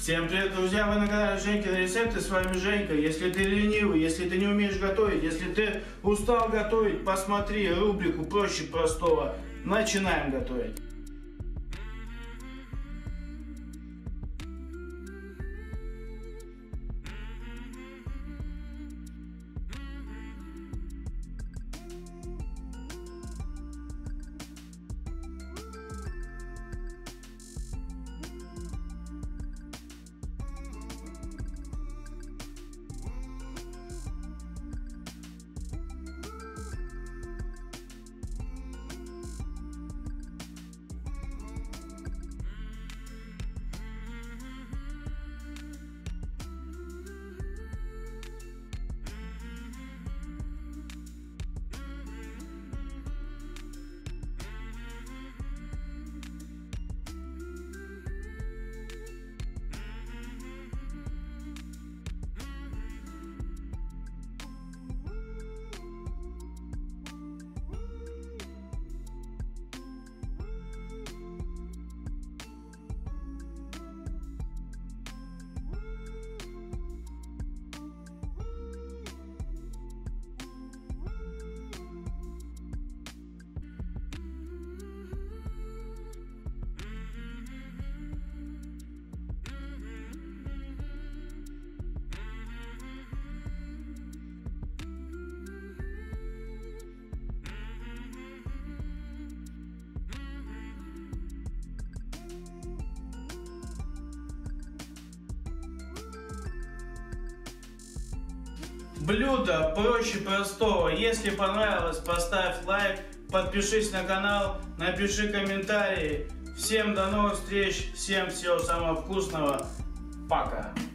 Всем привет, друзья! Вы на канале Женькины рецепты, с вами Женька. Если ты ленивый, если ты не умеешь готовить, если ты устал готовить, посмотри рубрику «Проще простого». Начинаем готовить. Блюдо проще простого. Если понравилось, поставь лайк, подпишись на канал, напиши комментарии. Всем до новых встреч, всем всего самого вкусного. Пока.